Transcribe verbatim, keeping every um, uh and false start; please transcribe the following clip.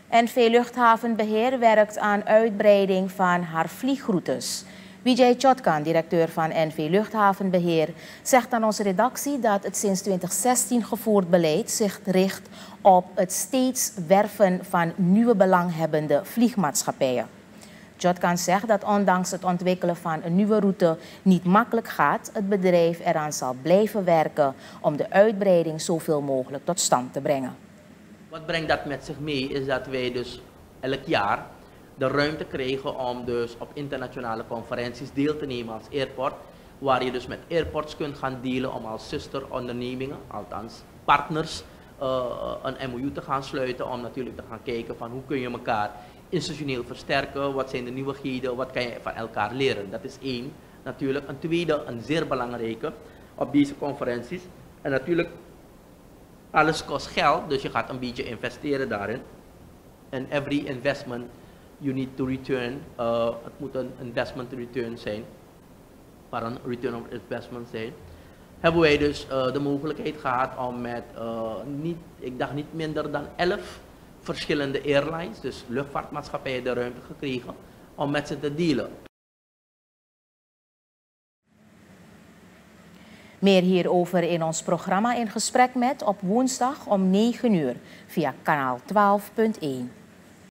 N V Luchthavenbeheer werkt aan uitbreiding van haar vliegroutes. Vijay Chotkan, directeur van N V Luchthavenbeheer, zegt aan onze redactie dat het sinds twintig zestien gevoerd beleid zich richt op het steeds werven van nieuwe belanghebbende vliegmaatschappijen. Chotkan zegt dat ondanks het ontwikkelen van een nieuwe route niet makkelijk gaat, het bedrijf eraan zal blijven werken om de uitbreiding zoveel mogelijk tot stand te brengen. Wat brengt dat met zich mee is dat wij dus elk jaar de ruimte krijgen om dus op internationale conferenties deel te nemen als airport, waar je dus met airports kunt gaan dealen om als zusterondernemingen, althans partners, uh, een M O U te gaan sluiten om natuurlijk te gaan kijken van hoe kun je elkaar institutioneel versterken, wat zijn de nieuwigheden, wat kan je van elkaar leren. Dat is één. Natuurlijk een tweede, een zeer belangrijke op deze conferenties. En natuurlijk, alles kost geld, dus je gaat een beetje investeren daarin. En every investment you need to return, uh, het moet een investment return zijn, maar een return of investment zijn. Hebben wij dus uh, de mogelijkheid gehad om met, uh, niet, ik dacht niet minder dan elf verschillende airlines, dus luchtvaartmaatschappijen, de ruimte gekregen om met ze te dealen. Meer hierover in ons programma In Gesprek Met op woensdag om negen uur via kanaal twaalf punt één.